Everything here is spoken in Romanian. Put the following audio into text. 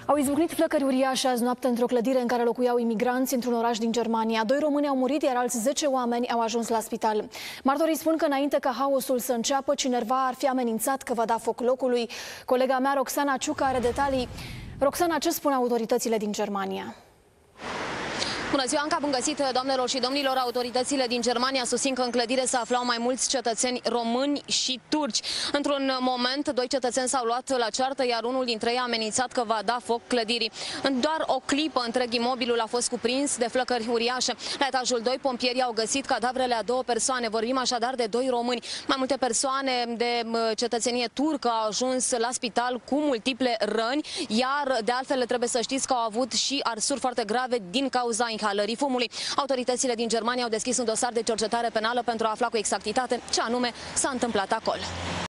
Au izbucnit flăcări uriașe azi noapte într-o clădire în care locuiau imigranți într-un oraș din Germania. 2 români au murit, iar alți 10 oameni au ajuns la spital. Martorii spun că înainte ca haosul să înceapă, cineva ar fi amenințat că va da foc locului. Colega mea, Roxana Ciucă, are detalii. Roxana, ce spun autoritățile din Germania? Bună ziua, Anca, bun găsit, doamnelor și domnilor. Autoritățile din Germania susțin că în clădire se aflau mai mulți cetățeni români și turci. Într-un moment, 2 cetățeni s-au luat la ceartă, iar unul dintre ei a amenințat că va da foc clădirii. În doar o clipă, întreg imobilul a fost cuprins de flăcări uriașe. La etajul 2, pompierii au găsit cadavrele a 2 persoane. Vorbim așadar de 2 români. Mai multe persoane de cetățenie turcă au ajuns la spital cu multiple răni, iar de altfel trebuie să știți că au avut și arsuri foarte grave din cauza inhalării fumului. Autoritățile din Germania au deschis un dosar de cercetare penală pentru a afla cu exactitate ce anume s-a întâmplat acolo.